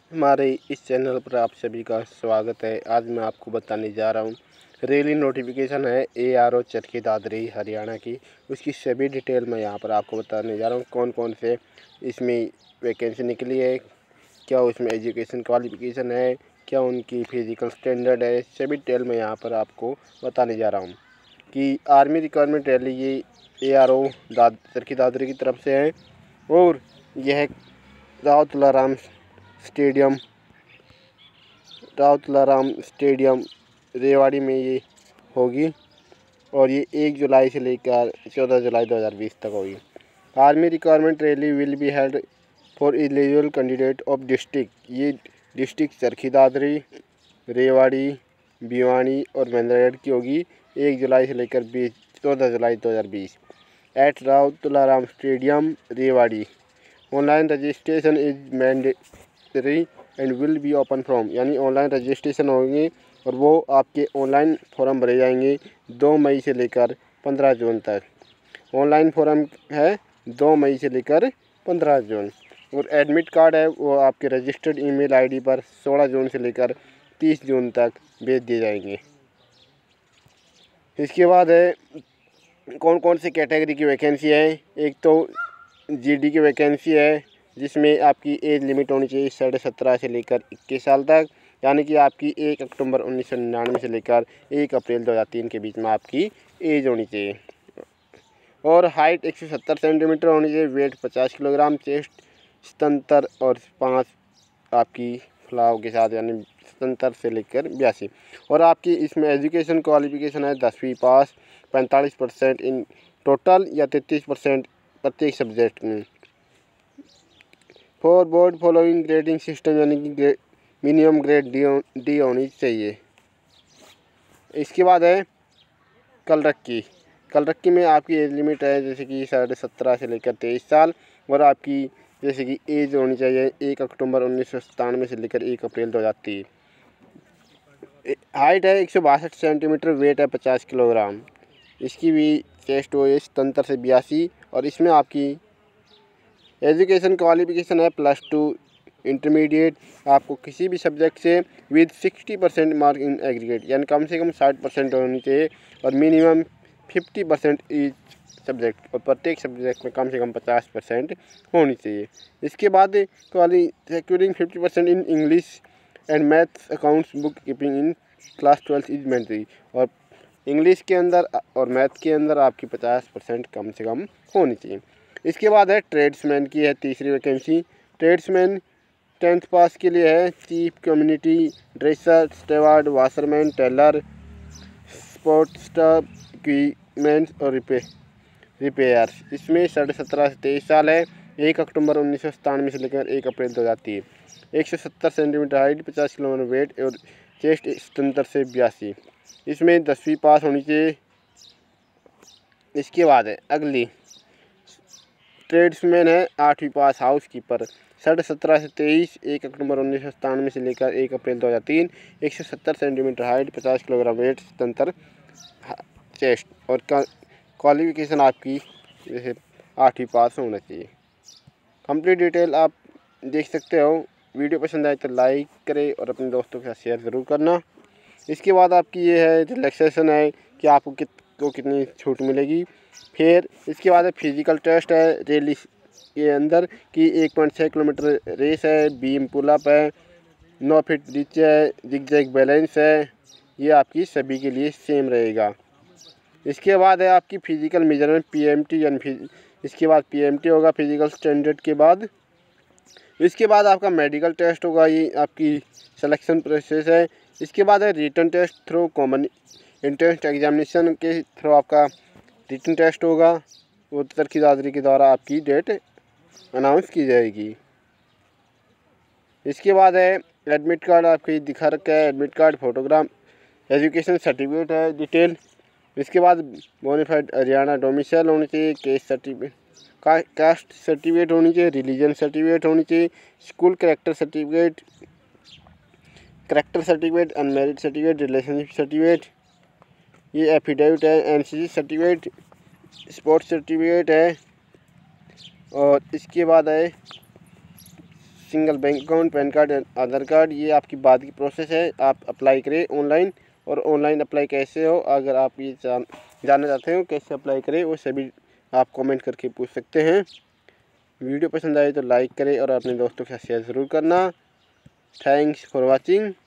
हमारे इस चैनल पर आप सभी का स्वागत है। आज मैं आपको बताने जा रहा हूँ रैली नोटिफिकेशन है ARO चरखी दादरी हरियाणा की, उसकी सभी डिटेल मैं यहाँ पर आपको बताने जा रहा हूँ। कौन कौन से इसमें वैकेंसी निकली है, क्या उसमें एजुकेशन क्वालिफिकेशन है, क्या उनकी फिजिकल स्टैंडर्ड है, सभी डिटेल मैं यहाँ पर आपको बताने जा रहा हूँ कि आर्मी रिक्वायरमेंट रैली ये ARO चरखी दादरी की तरफ से है और यह राव तुलाराम स्टेडियम रेवाड़ी में ये होगी और ये 1 जुलाई से लेकर 14 जुलाई 2020 तक होगी। Army requirement rally will be held for eligible candidate of district. ये डिस्ट्रिक्ट चरखी दादरी, रेवाड़ी, भिवानी और महेंद्रगढ़ की होगी 1 जुलाई से लेकर 14 जुलाई 2020 at Rao Tularam stadium Rewari. Online registration is mandatory and will be open form, यानी ऑनलाइन रजिस्ट्रेशन होंगे और वो आपके ऑनलाइन फॉर्म भरे जाएंगे 2 मई से लेकर 15 जून तक। ऑनलाइन फॉर्म है 2 मई से लेकर 15 जून और एडमिट कार्ड है वो आपके रजिस्टर्ड ईमेल आईडी पर 16 जून से लेकर 30 जून तक भेज दिए जाएंगे। इसके बाद है कौन कौन सी कैटेगरी की वैकेंसी है। एक तो GD की वैकेंसी है जिसमें आपकी एज लिमिट होनी चाहिए 17.5 से लेकर 21 साल तक, यानी कि आपकी 1 अक्टूबर 1999 से लेकर 1 अप्रैल 2003 के बीच में आपकी एज होनी चाहिए और हाइट 170 सेंटीमीटर होनी चाहिए, वेट 50 किलोग्राम, चेस्ट 77 और 5 आपकी फ्लाव के साथ, यानी 77 से लेकर 82 और आपकी इसमें एजुकेशन क्वालिफिकेशन है 10वीं पास, 45% इन टोटल या 33% प्रत्येक सब्जेक्ट में। For board following grading system, यानी कि मिनिमम ग्रेड डी होनी चाहिए। इसके बाद है कलरक्की में आपकी एज लिमिट है जैसे कि 17.5 से लेकर 23 साल और आपकी जैसे कि एज होनी चाहिए 1 अक्टूबर 1997 से लेकर 1 अप्रैल 2003। हाइट है 162 सेंटीमीटर, वेट है 50 किलोग्राम। इसकी भी चेस्ट वो है 77 से 82 और इसमें आपकी एजुकेशन क्वालिफिकेशन है +2 इंटरमीडिएट, आपको किसी भी सब्जेक्ट से विद 60% मार्क इन एग्रीगेट, यानी कम से कम 60% होनी चाहिए और मिनिमम 50% ईच सब्जेक्ट और प्रत्येक सब्जेक्ट में कम से कम 50% होनी चाहिए। इसके बाद securing 50% in English and maths accounts bookkeeping in class 12 is mandatory, और इंग्लिश के अंदर और मैथ के अंदर आपकी 50% कम से कम होनी चाहिए। इसके बाद है ट्रेड्समैन की है तीसरी वैकेंसी। ट्रेड्समैन 10th पास के लिए है chief community dresser, steward, washerman, tailor, sport staff, equipments और रिपेयर। इसमें 17.5 से 23 साल है, 1 अक्टूबर 1997 से लेकर 1 अप्रैल 2003। 170 सेंटीमीटर हाइट, 50 किलोग्राम वेट और चेस्ट 77 से 82। इसमें 10वीं पास होनी चाहिए। इसके बाद है अगली ट्रेड्समैन है 8वीं पास हाउस कीपर, 17.5 से 23, 1 अक्टूबर 1997 से लेकर 1 अप्रैल 2003। 170 centimetre height, 50 kilogram weight, 77 chest और क्वालिफिकेशन आपकी जैसे 8वीं पास होना चाहिए। कंप्लीट डिटेल आप देख सकते हो। वीडियो पसंद आए तो लाइक करें और अपने दोस्तों के साथ शेयर ज़रूर करना। इसके बाद आपकी ये है रिलैक्सेशन है कि आपको कितनी छूट मिलेगी। फिर इसके बाद फिजिकल टेस्ट है रैली के अंदर कि 1.6 किलोमीटर रेस है, बीम पुलअप है, 9 फीट रिच है, जिग बैलेंस है। ये आपकी सभी के लिए सेम रहेगा। इसके बाद है आपकी फिजिकल मेजरमेंट PMT, यानी इसके बाद PMT होगा फिजिकल स्टैंडर्ड के बाद। इसके बाद आपका मेडिकल टेस्ट होगा, ये आपकी सिलेक्शन प्रोसेस है। इसके बाद है written test through common entrance examination के थ्रू आपका रिटन टेस्ट होगा, वो चरखी दादरी के द्वारा आपकी डेट अनाउंस की जाएगी। इसके बाद है एडमिट कार्ड आपकी दिखा रखा है, admit card, photograph, education certificate है डिटेल। इसके बाद बोनाफाइड हरियाणा डोमिसाइल होनी चाहिए, कास्ट सर्टिफिकेट होनी चाहिए, रिलीजन सर्टिफिकेट होनी चाहिए, school character certificate, unmarried certificate, relationship certificate, ये एफिडेविट है, NCC सर्टिफिकेट, स्पोर्ट्स सर्टिफिकेट है और इसके बाद है single bank account, PAN card, Aadhaar card, ये आपकी बाद की प्रोसेस है। आप अप्लाई करें ऑनलाइन। और ऑनलाइन अप्लाई कैसे हो, अगर आप ये जानना चाहते हो कैसे अप्लाई करें, वो सभी आप कमेंट करके पूछ सकते हैं। वीडियो पसंद आए तो लाइक करें और अपने दोस्तों के साथ शेयर ज़रूर करना। Thanks for watching.